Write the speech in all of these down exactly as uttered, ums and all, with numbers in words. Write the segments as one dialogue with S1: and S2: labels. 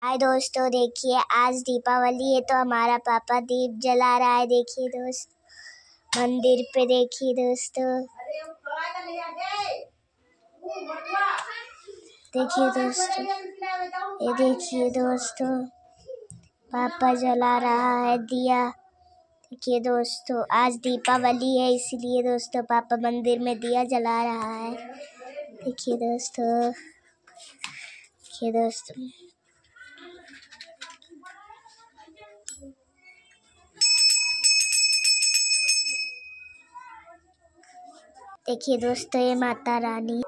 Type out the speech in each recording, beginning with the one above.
S1: हाय दोस्तों, देखिए आज दीपावली है तो हमारा पापा दीप जला रहा है। देखिए दोस्त, मंदिर पे देखिए दोस्तों, देखिए दोस्तों, ये देखिए दोस्तों, पापा जला रहा है दिया। देखिए दोस्तों, आज दीपावली है इसलिए दोस्तों पापा मंदिर में दिया जला रहा है। देखिए दोस्तों, देखिए दोस्तों, देखिए दोस्तों, ये माता रानी।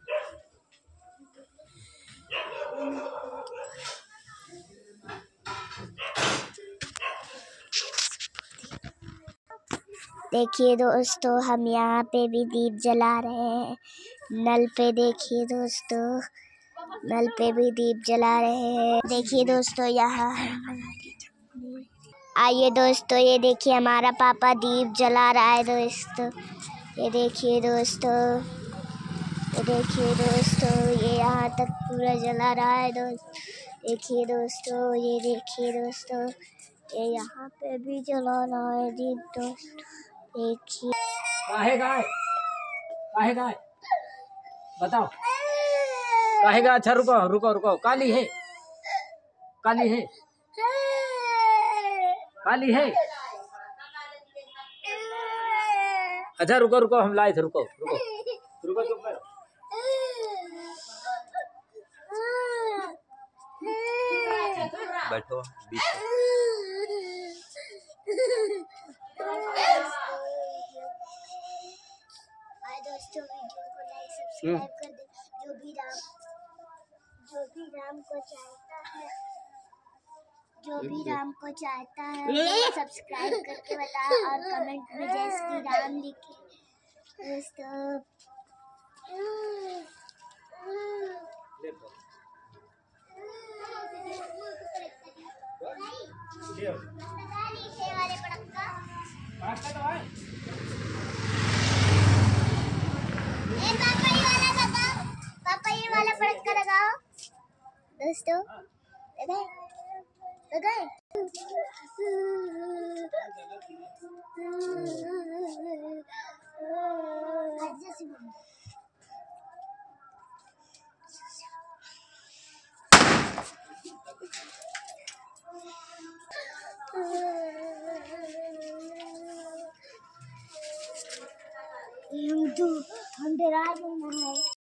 S1: देखिए दोस्तों, हम यहाँ पे भी दीप जला रहे हैं। नल पे देखिए दोस्तों, नल पे भी दीप जला रहे हैं। देखिए दोस्तों, यहाँ आइए दोस्तों, ये देखिए हमारा पापा दीप जला रहा है दोस्तों। ये देखिए दोस्तों, ये देखिए दोस्तों, ये यहाँ तक पूरा जला रहा है दोस्त। देखिए दोस्तों, ये देखिए दोस्तों, ये यहाँ पे भी जला रहा है दीप दोस्त। देखिए
S2: काहे गाय काहे गाय बताओ काहे गाय। अच्छा रुको रुको रुको, काली है काली है काली है। अच्छा रुको रुको, हम लाए थे, रुको रुको रुको, चुप करो। बैठो बीच
S1: दोस्तों, वीडियो को लाइक सब्सक्राइब कर दे। जो भी राम जो भी राम को चाहता है जो भी राम को चाहता है सब्सक्राइब करके बता और कमेंट में जय श्री राम लिखे दोस्तों। पापा ये वाला पड़का लगाओ दोस्तों, लगाए लगाए। हम तो हम डरा रहे हैं।